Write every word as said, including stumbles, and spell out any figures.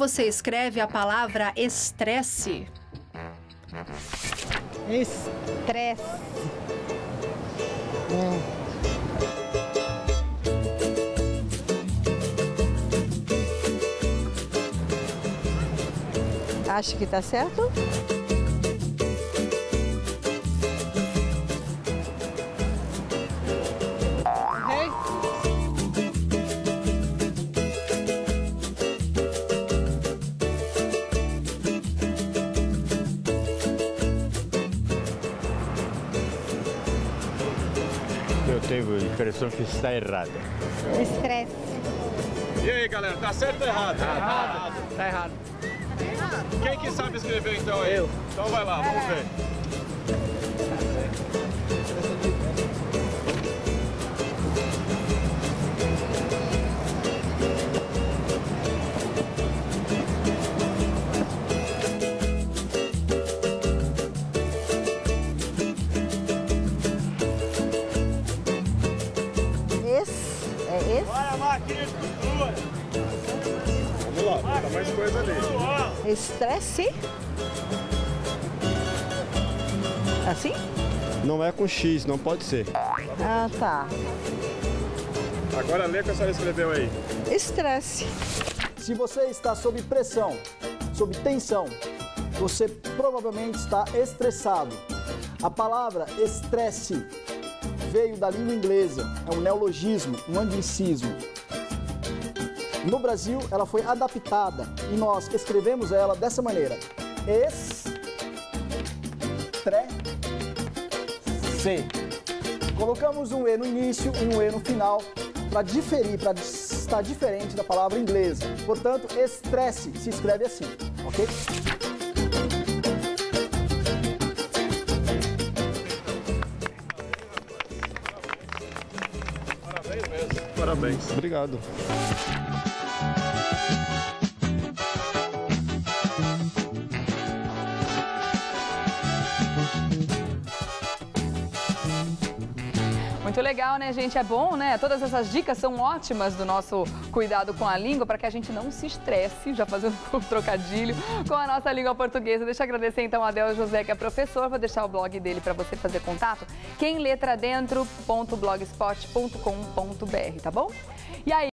você escreve a palavra estresse? Estresse. Hum. Acho que tá certo? Eu tenho a impressão que está errada. Estresse. E aí, galera, tá certo ou errado? Tá errado. Tá errado. Quem que sabe escrever então aí? Eu. Então vai lá, vamos ver. Esse é esse? Vai a máquina de costura. Vamos lá, tá mais coisa ali. Estresse? Assim? Não é com X, não pode ser. Ah, tá. Agora lê o que a senhora escreveu aí. Estresse. Se você está sob pressão, sob tensão, você provavelmente está estressado. A palavra estresse veio da língua inglesa, é um neologismo, um anglicismo. No Brasil, ela foi adaptada e nós escrevemos ela dessa maneira. Estresse. Colocamos um E no início e um E no final para diferir, para estar diferente da palavra inglesa. Portanto, estresse se escreve assim, ok? Parabéns mesmo. Parabéns. Obrigado. Muito legal, né, gente? É bom, né? Todas essas dicas são ótimas do nosso cuidado com a língua para que a gente não se estresse, já fazendo um trocadilho, com a nossa língua portuguesa. Deixa eu agradecer então a Adel José, que é professor. Vou deixar o blog dele para você fazer contato. quem letra dentro ponto blogspot ponto com ponto br, tá bom? E aí?